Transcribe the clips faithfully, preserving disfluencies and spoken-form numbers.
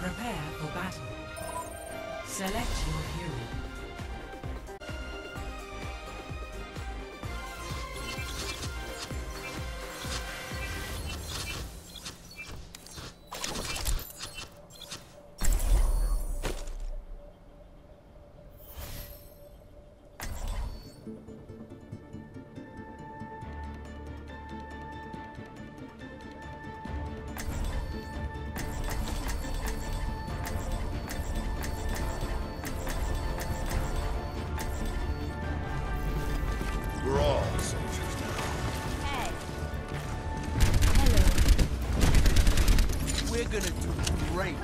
Prepare for battle. Select your hero. We're all soldiers now. Hey. Hello. We're gonna do great.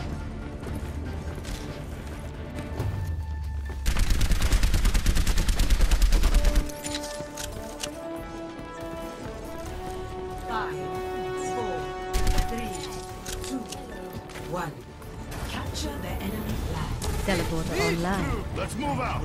Five, four, three, two, one. Capture the enemy flag. Teleporter online. Let's move out.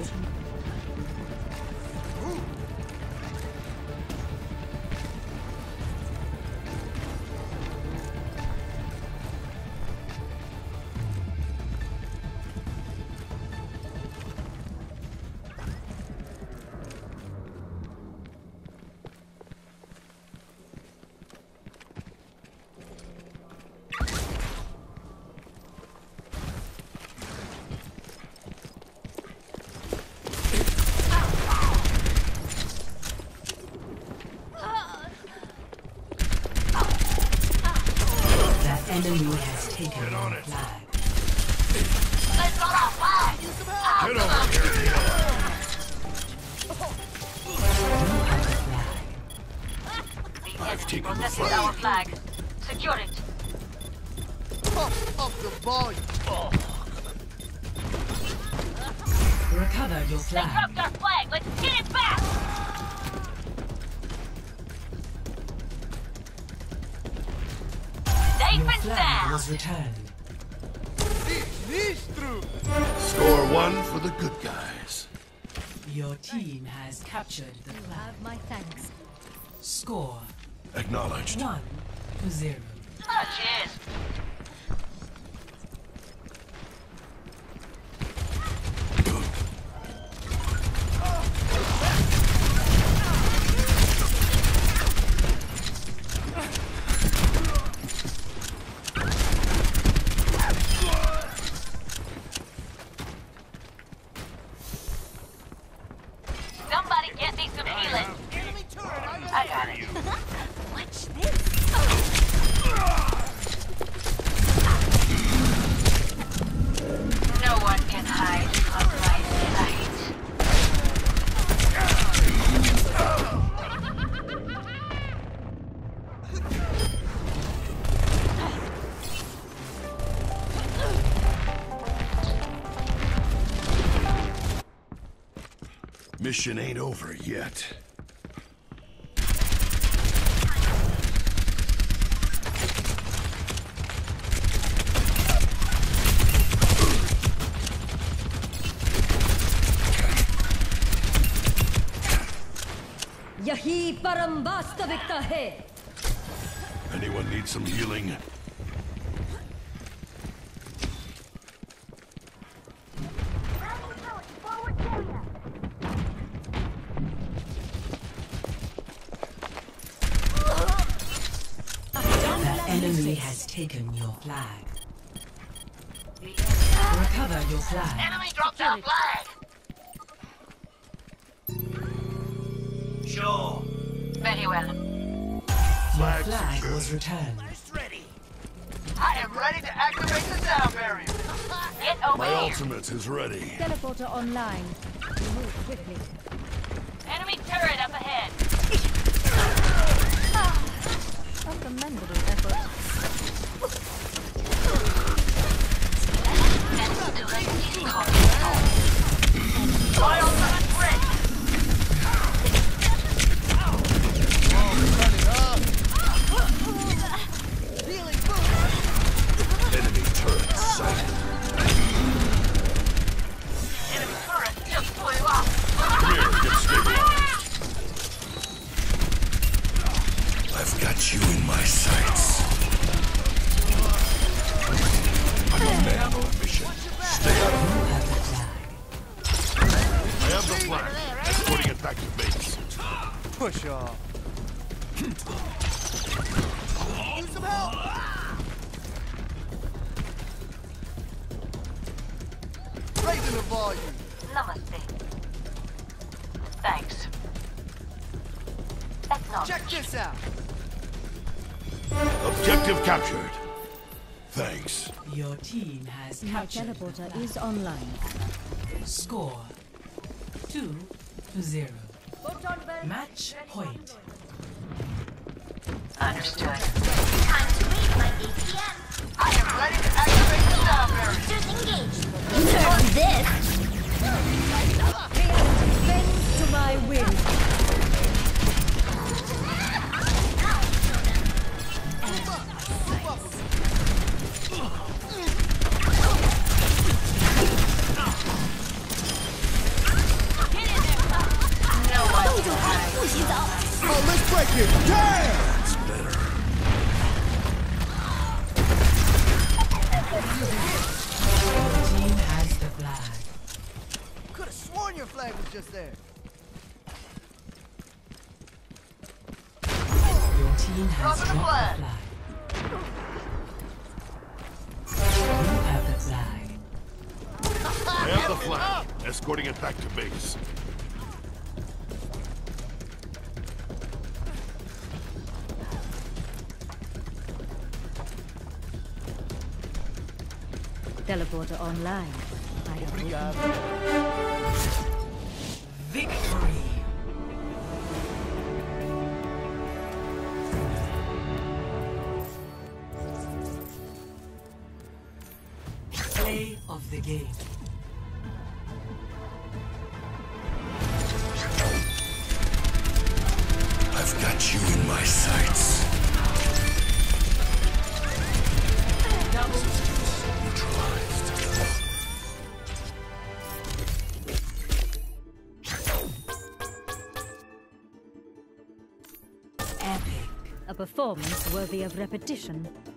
Enemy has taken Get on the it. flag. Get over here. I've taken the This is our flag. flag. Secure it. Pump up the volume. Oh. Recover your They flag. dropped our flag. Let's get it back. Safe Your and flag sound. was returned. Score one for the good guys. Your team has captured the You flag. have my thanks. Score Acknowledged. one to zero. Oh, cheers. Somebody get me some healing. I got it. Watch this. No one can hide from my sight. Mission ain't over yet. यही परम वास्तविकता है. Anyone need some healing? The enemy has taken your flag. Recover your flag. Enemy dropped our flag. Sure. Very well. Your Flag flag secured. was returned. I am ready to activate the sound barrier. Get over My here. ultimate is ready. Teleporter online. Move quickly. Enemy turret up ahead. A commendable effort. My ultimate's ready. Enemy turret sighted. Enemy turret just blew up. Come here, get stabilized. I've got you in my sights. Push off. Need some help. Raising the volume. Namaste. Thanks. Acknowledge. Check this out. Objective captured. Thanks. Your team has My captured the teleporter flag. is online. Score two to zero. Match point. Understood. Time to read my A T M. I am ready to activate the sound barrier. Boosters engaged. Learn this. Bends to my will. Oh, let's break it. Damn! That's better. Team has the flag. Could have sworn your flag was just there. Your team has Dropping the dropped flag. the flag. You have the flag. I have the flag. Escorting it back to base. Teleporter online. I have Obrigado. Victory. Play of the game. I've got you in my sights. Neutralized. Epic. a performance worthy of repetition.